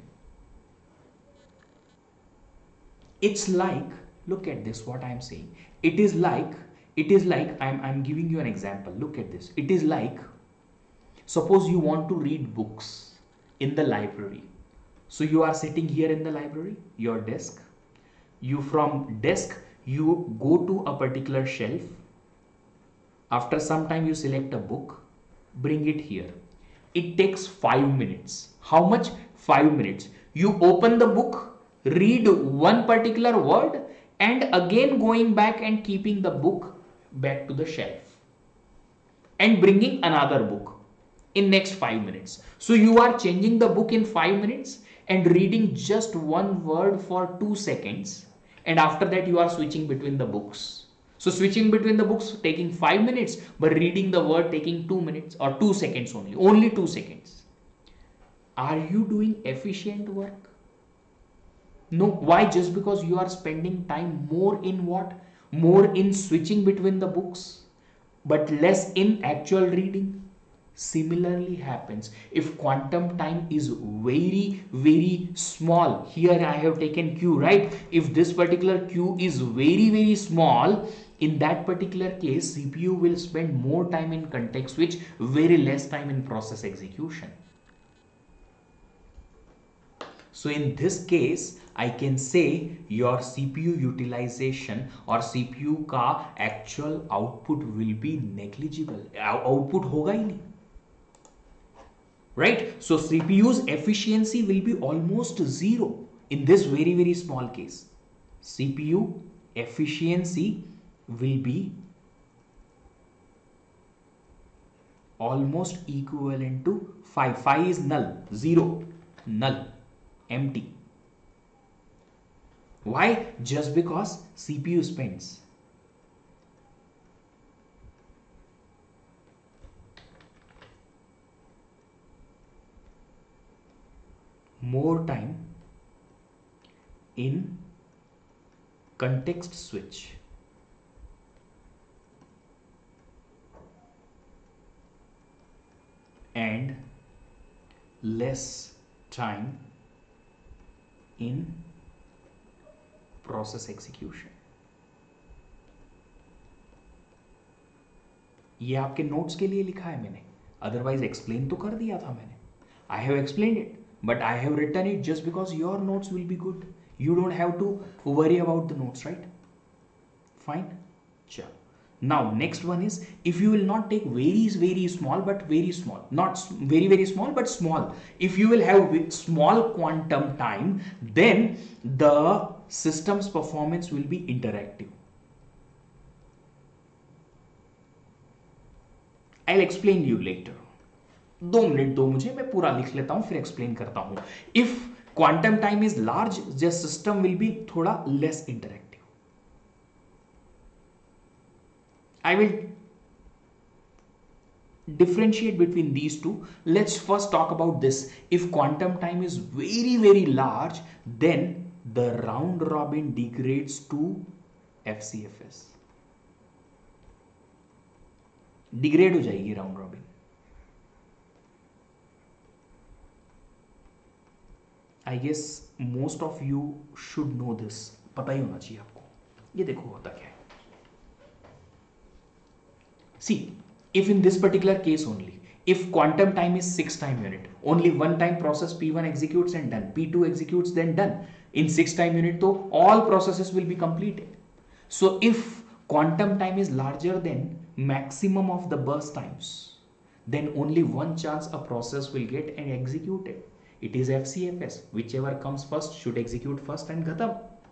It's like, look at this, what I am saying. It is like, it is like, I'm, I'm giving you an example. Look at this. It is like, suppose you want to read books in the library. So you are sitting here in the library, your desk. You from desk, you go to a particular shelf. After some time you select a book, bring it here. It takes five minutes. How much? Five minutes. You open the book, read one particular word and again going back and keeping the book back to the shelf and bringing another book in next five minutes. So you are changing the book in five minutes and reading just one word for two seconds. And after that you are switching between the books. So switching between the books taking five minutes, but reading the word taking two minutes or two seconds only, only two seconds. Are you doing efficient work? No. Why? Just because you are spending time more in what? More in switching between the books, but less in actual reading. Similarly happens if quantum time is very very small. Here I have taken Q, right? If this particular Q is very very small, in that particular case C P U will spend more time in context switch, very less time in process execution. So in this case I can say your C P U utilization or C P U का actual output will be negligible. Output होगा ही नहीं. Right? So C P U's efficiency will be almost zero in this very very small case. C P U efficiency will be almost equivalent to five. five is null, zero, null, empty. Why? Just because C P U spends more time in context switch and less time in process execution. ये आपके notes के लिए लिखा है मैंने, otherwise explain तो कर दिया था मैंने. I have explained it, but I have written it just because your notes will be good. You don't have to worry about the notes, right? Fine. Sure. Now next one is, if you will not take very very small but very small, not very very small but small, if you will have small quantum time, then the system's performance will be interactive. I'll explain you later. दो minute दो मुझे, मैं पूरा लिख लेता हूं फिर explain करता हूं. If quantum time is large, the system will be थोड़ा less interactive. I will differentiate between these two. Let's first talk about this. If quantum time is very very large, then the round robin degrades to F C F S. Degrade हो जाएगी round robin. I guess most of you should know this. पता ही होना चाहिए आपको. ये देखो होता क्या है. See, if in this particular case only, if quantum time is six time unit, only one time process P one executes and done, P two executes then done. In six time unit, though, all processes will be completed. So if quantum time is larger than maximum of the burst times, then only one chance a process will get and executed. It is F C F S. Whichever comes first should execute first and khatam.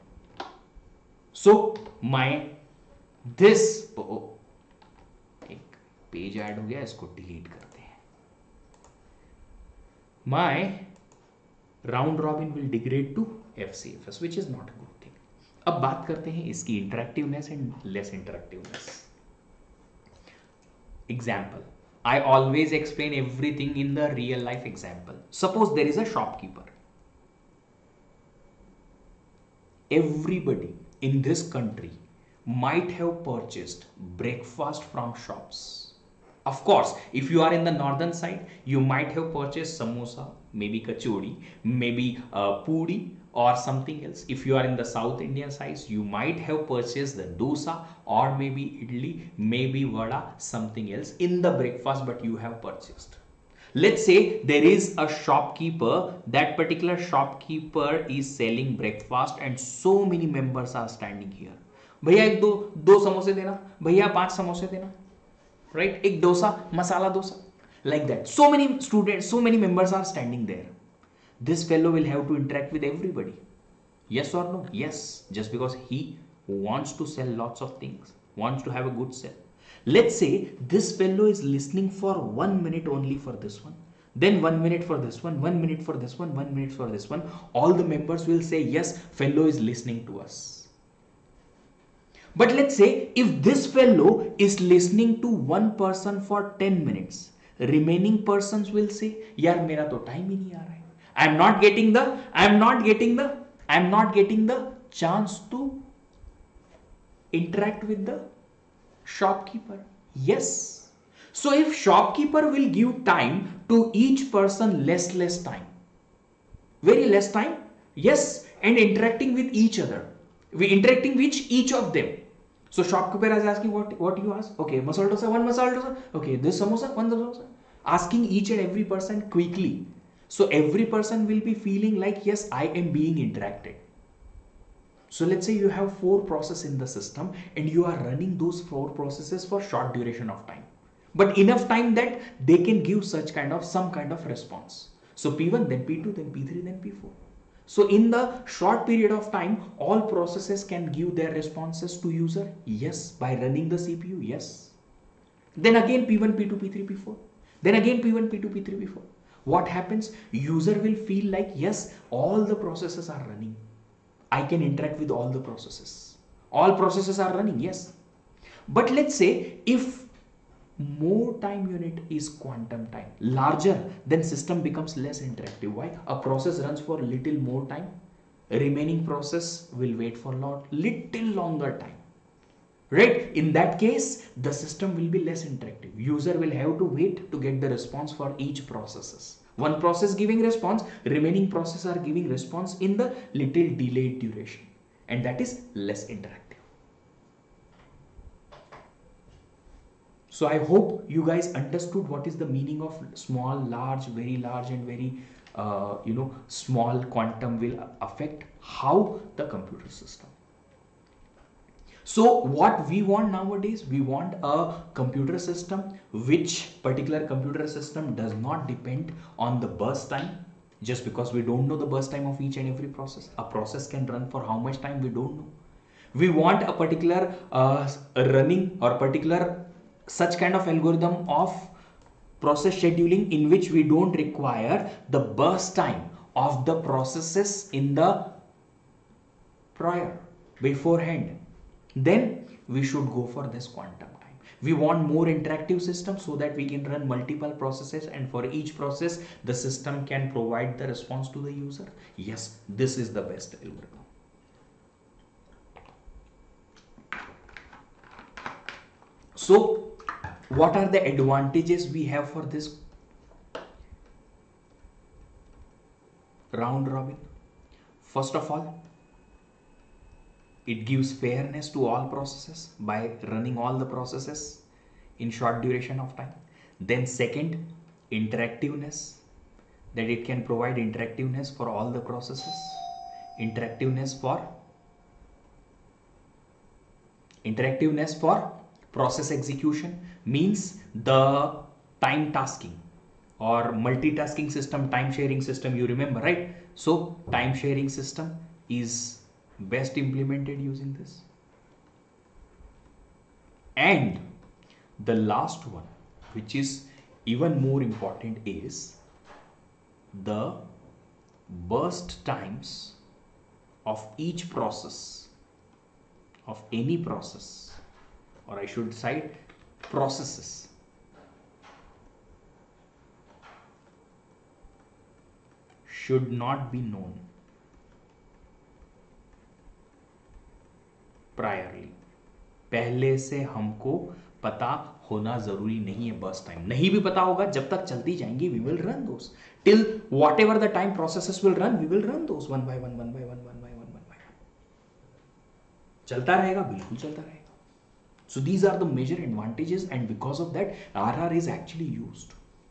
So my this oh, oh, एक page add हो गया, इसको delete करते हैं. My round robin will degrade to F C F S, which is not a good thing. अब बात करते हैं इसकी interactiveness and less interactiveness. Example, I always explain everything in the real life example. Suppose there is a shopkeeper. Everybody in this country might have purchased breakfast from shops. Of course, if you are in the northern side, you might have purchased samosa, maybe kachori, maybe uh, puri or something else. If you are in the South Indian side, you might have purchased the dosa or maybe idli, maybe vada, something else in the breakfast, but you have purchased. Let's say there is a shopkeeper, that particular shopkeeper is selling breakfast and so many members are standing here. भैया एक दो दो समोसे देना, भैया पांच समोसे देना, right? एक dosa, masala dosa, like that. So many students, so many members are standing there. This fellow will have to interact with everybody. Yes or no? Yes, just because he wants to sell lots of things, wants to have a good sell. Let's say this fellow is listening for one minute only for this one, then one minute for this one, one minute for this one, one minute for this one. All the members will say, yes, fellow is listening to us. But let's say if this fellow is listening to one person for ten minutes, remaining persons will say, यार मेरा तो time ही नहीं आ रहा है. I am not getting the, I am not getting the, I am not getting the chance to interact with the shopkeeper. Yes. So if shopkeeper will give time to each person, less, less time, very less time, yes, and interacting with each other, we interacting with each of them. So shopkeeper is asking what, what you ask? Okay, masala dosa, one masala dosa. Okay, this samosa, one samosa. Asking each and every person quickly. So every person will be feeling like, yes, I am being interacted. So let's say you have four processes in the system and you are running those four processes for short duration of time, but enough time that they can give such kind of some kind of response. So P one, then P two, then P three, then P four. So in the short period of time, all processes can give their responses to user. Yes, by running the C P U. Yes. Then again P one, P two, P three, P four. Then again P one, P two, P three, P four. What happens? User will feel like, yes, all the processes are running. I can interact with all the processes. All processes are running, yes. But let's say if more time unit is quantum time, larger, then system becomes less interactive. Why? A process runs for little more time. Remaining process will wait for lot, little longer time. Right? In that case, the system will be less interactive. User will have to wait to get the response for each processes. One process giving response, remaining process are giving response in the little delayed duration. And that is less interactive. So I hope you guys understood what is the meaning of small, large, very large and very, uh, you know, small quantum will affect how the computer system. So what we want nowadays, we want a computer system which particular computer system does not depend on the burst time, just because we don't know the burst time of each and every process. A process can run for how much time we don't know. We want a particular uh, running or particular such kind of algorithm of process scheduling in which we don't require the burst time of the processes in the prior beforehand. Then we should go for this quantum time. We want more interactive system so that we can run multiple processes, and for each process the system can provide the response to the user. Yes, this is the best algorithm. So what are the advantages we have for this round robin? First of all, it gives fairness to all processes by running all the processes in short duration of time. Then second, interactiveness, that it can provide interactiveness for all the processes. Interactiveness for interactiveness for process execution means the time tasking or multitasking system, time sharing system, you remember, right? So time sharing system is best implemented using this. And the last one, which is even more important, is the burst times of each process, of any process, or I should say processes, should not be known priorly. पहले से हमको पता होना जरूरी नहीं है. Burst time नहीं भी पता होगा, जब तक चलती जाएंगी we will run those till whatever the time processes will run, we will run those one by one one by one one by one one by one. चलता रहेगा, बिल्कुल चलता रहेगा. So these are the major advantages, and because of that R R is actually used.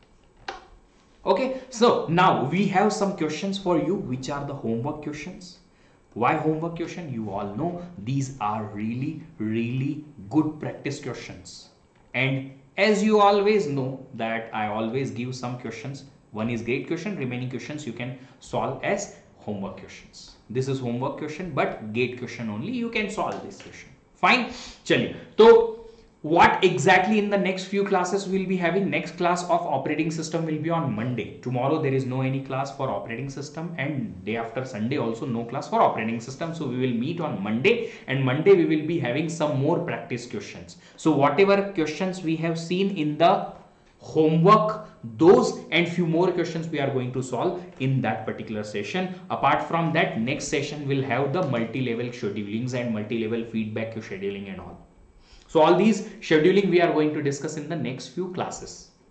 Okay, so now we have some questions for you, which are the homework questions. Why homework question? You all know these are really really good practice questions, and as you always know that I always give some questions. One is gate question, remaining questions you can solve as homework questions. This is homework question but gate question only, you can solve this question. Fine. चलिए, तो what exactly in the next few classes we'll be having? Next class of operating system will be on Monday. Tomorrow there is no any class for operating system, and day after Sunday also no class for operating system. So we will meet on Monday, and Monday we will be having some more practice questions. So whatever questions we have seen in the homework, those and few more questions we are going to solve in that particular session. Apart from that, next session will have the multi-level schedulings and multi-level feedback scheduling and all. So all these scheduling we are going to discuss in the next few classes.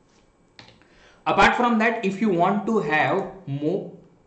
Apart from that, if you want to have more,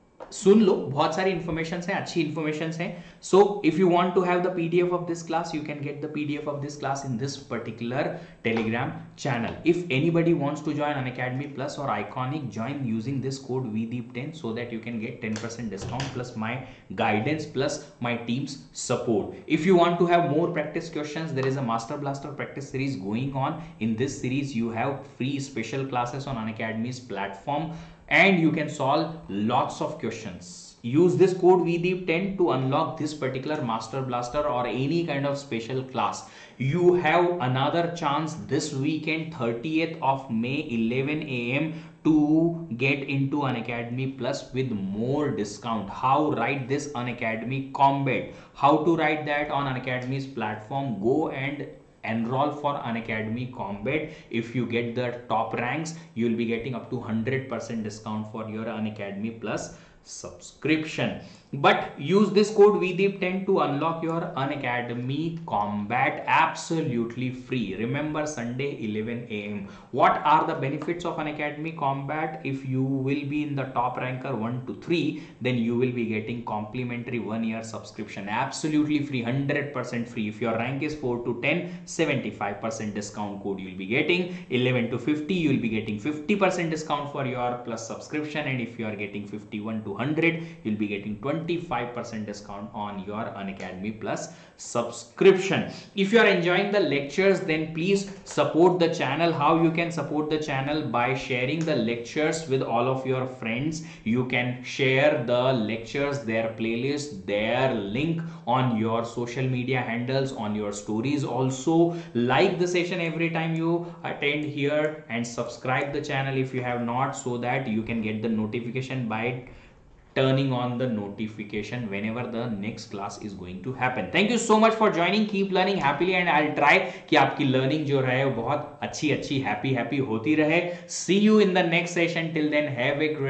सुन लो, बहुत सारी information है, अच्छी information है. So if you want to have the PDF of this class, you can get the PDF of this class in this particular Telegram channel. If anybody wants to join Unacademy plus or iconic, join using this code V deep ten so that you can get ten percent discount plus my guidance plus my team's support. If you want to have more practice questions, there is a Master Blaster practice series going on. In this series you have free special classes on Unacademy's platform, and you can solve lots of questions. Use this code V deep ten to unlock this particular Master Blaster or any kind of special class. You have another chance this weekend, thirtieth of May, eleven A M to get into Unacademy Plus with more discount. How write this Unacademy Combat? How to write that on Unacademy's platform? Go and enroll for Unacademy Combat. If you get the top ranks, you will be getting up to one hundred percent discount for your Unacademy Plus subscription. But use this code V deep ten to unlock your Unacademy Combat absolutely free. Remember, Sunday eleven A M What are the benefits of Unacademy Combat? If you will be in the top ranker one to three, then you will be getting complimentary one year subscription absolutely free, one hundred percent free. If your rank is four to ten, seventy-five percent discount code you will be getting. eleven to fifty, you will be getting fifty percent discount for your plus subscription, and if you are getting fifty-one to one hundred, you will be getting twenty-five percent discount on your Unacademy Plus subscription. If you are enjoying the lectures, then please support the channel. How you can support the channel? By sharing the lectures with all of your friends. You can share the lectures, their playlist, their link on your social media handles, on your stories. Also like the session every time you attend here, and subscribe the channel if you have not, so that you can get the notification by turning on the notification whenever the next class is going to happen. Thank you so much for joining. Keep learning happily, and I'll try कि आपकी learning जो रहे वो बहुत अच्छी अच्छी happy happy होती रहे. See you in the next session. Till then, have a great